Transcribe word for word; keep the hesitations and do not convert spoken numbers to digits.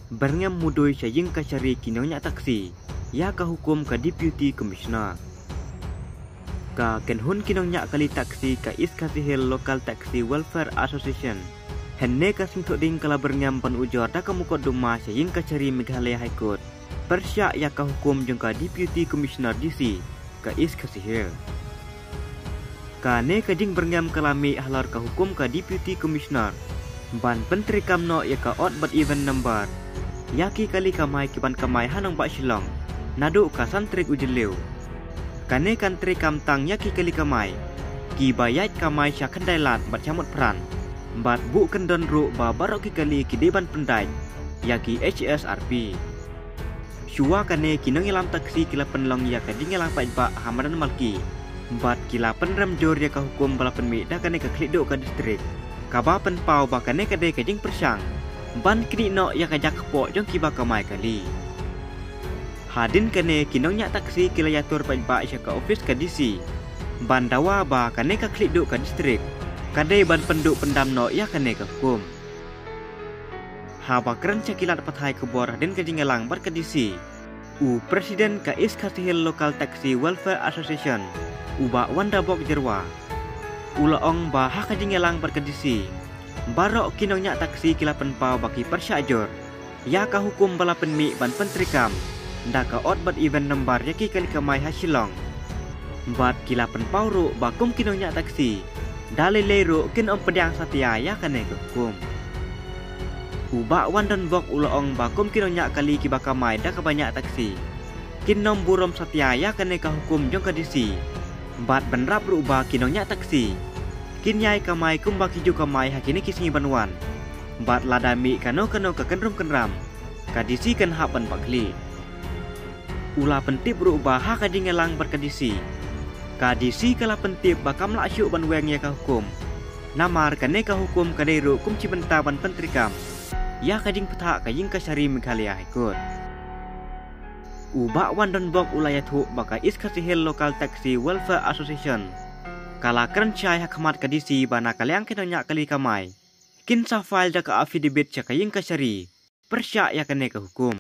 Berngam mudoi saying kacari kinonyak taksi, ya ka hukum ka deputy commissioner. Ka kenhun kinonyak kali taksi ka East Khasi Hill Local Taxi Welfare Association. Henne ka singtok ding kala berngam pan ujor da ka mukot duma saying kacari Meghalaya High Court. Persyak ya ka hukum jong ka deputy commissioner D C ka East Khasi Hill. Ka ne ka jing berngam kalami halar ka hukum ka deputy commissioner. Ban pentri kamno ya ka odd but even number. Yaki kali kamai kiban kamai hanong bak silong. Nadu ka santrik ujeliu. Kane kantri kamtang yaki kali kamai. Ki bayat kamai syak kendai lat bat camut peran. Bat bu kendon ru ba baroki kali ki deban pendai. Yaki H S R P. Syua kane kinong ilam taksi kila penlong ya ka dingelang pa ba hamadan malki. Bat kila penrem jor ya ka hukum bala penmi da kane ka klik dok ka distrik. Kaba penpau ba kane ka de ka jing persyang. Ban kini no ya kajak pok jong kiba kamai kali. Hadin kane kinong nyak taksi kila yatur pa ba isya ka office ka D C. Ban dawa ba kane ka klik duk ka distrik. Kade ban penduk pendam no ya kane ka hukum. Haba keren cakilat pathai kebor hadin ka jingelang bar ka D C. U presiden ka East Khasi Hill Local Taxi Welfare Association. Uba Wanda Bok Jerwa. Ulaong ba ha ka jingelang bar ka D C. Barok kinong nyak taksi kila penpau baki persyajor. Ya ka hukum bala penmi ban pentrikam. Da ka odd bat event number yaki kali kamai hasilong. Bat kila penpau ru bakum kinong nyak taksi. Dale leru kin om pedang satya ya kane ke hukum. Uba wandan bok ulaong bakum kinong nyak kali kiba kamai da ka banyak taksi. Kin nom burom satya ya kane ka hukum jong ka D C. Bat benrap ru ba kinong nyak taksi. Kin yai kamai kumba kiju kamai hakini kisingi banwan. Bat ladami kano kano ka kenrum kenram. Ka D C kan hapan pakli. Ula pentip berubah ha ka dingelang bar ka D C. Ka D C kala pentip bakam la syuk ban weng ya ka hukum. Namar kane ka hukum ka deru kum cibenta ban pentrikam. Ya ka ding peta ka ying ka syari Meghalaya High Court. Uba wandon bok ulayat hu baka East Khasi Hill Local Taxi Welfare Association. Kala keren cai hakmat ka D C bana kaliang kinonyak kali kamai. Kin sa file da ka affidavit cakaying ka syari. Persyak ya kane ka hukum.